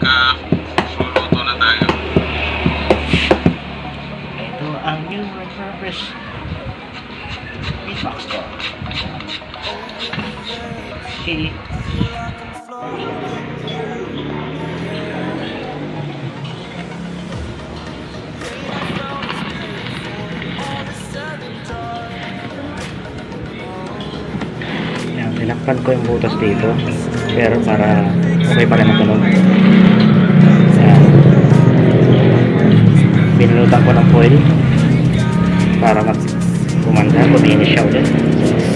Suluto na tayo. Ito ang new refurbished beatbox ko. Okay. Yan, tinakpan ko yung butas dito pero para okay pa rin ang tunog. Yan. Pinunutan ko ng foil para gumanda, kuminis siya ulit.